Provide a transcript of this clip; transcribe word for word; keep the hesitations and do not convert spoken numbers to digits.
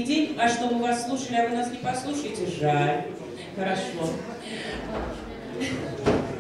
день, а чтобы вас слушали, а вы нас не послушаете, жаль. Хорошо.